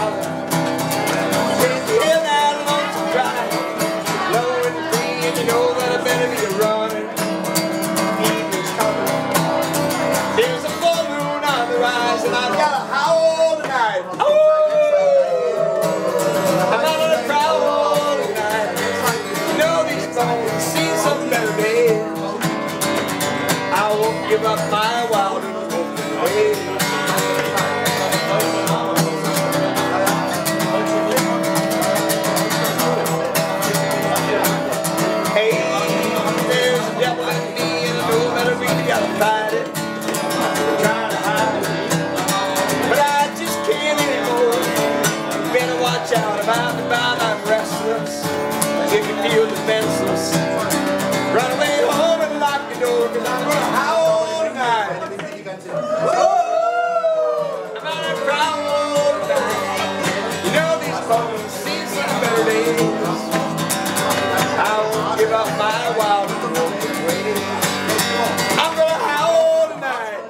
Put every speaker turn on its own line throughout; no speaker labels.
holler. Since you hear that lonesome cry, low and free, and you know that I better be running. Evening's coming. There's a full moon on the rise, and I've got a howl tonight. I'm out on a prowl tonight. You know these bones see some better days. I won't give up my wild and open ways. Hey, there's a devil in me, and I know that I really gotta fight it. I'm trying to hide it, but I just can't anymore. You better watch out, if I'm about, I'm restless. If you feel defenseless, run away home and lock your door, 'cause I'm gonna howl tonight. I'm out of prowl tonight. You know these bones see some better days. I won't give up my wild and open ways. I'm gonna howl tonight.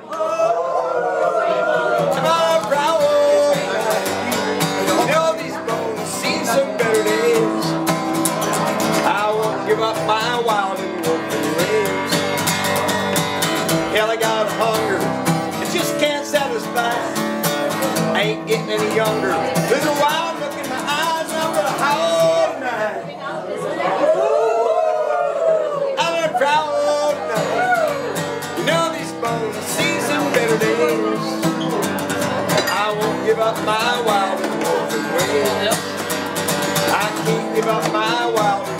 I'm out of prowl tonight. You know these bones see some better days. I won't give up my wild and open ways. Hell, I got a hunger, it just can't satisfy. I ain't getting any younger. There's a wild look in my eyes, and I'm gonna howl tonight. I'm gonna prowl tonight. You know these bones see some better days. I won't give up my wild and open ways. I can't give up my wild and